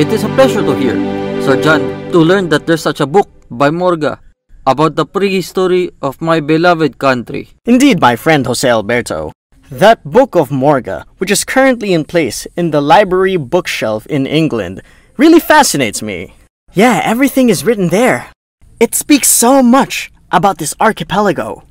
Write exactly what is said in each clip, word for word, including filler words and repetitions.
It is a pleasure to hear, Sir John, to learn that there's such a book by Morga about the prehistory of my beloved country. Indeed, my friend Jose Alberto. That book of Morga, which is currently in place in the library bookshelf in England, really fascinates me. Yeah, everything is written there. It speaks so much about this archipelago.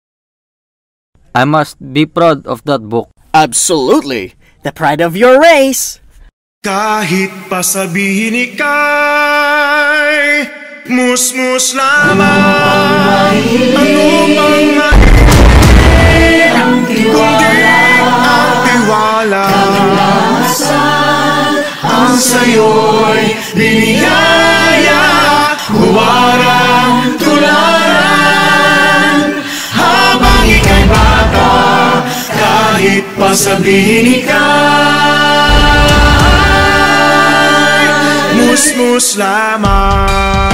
I must be proud of that book. Absolutely! The pride of your race! Kahit pa sabihin ika'y mus-mus lamang, anumang mali, kundi ang tiwala, kalalasan ang sa'yo'y biniyaya, huwarang tularan, habang ika'y bata, kahit pa sabihin ika'y mus-mus lamang.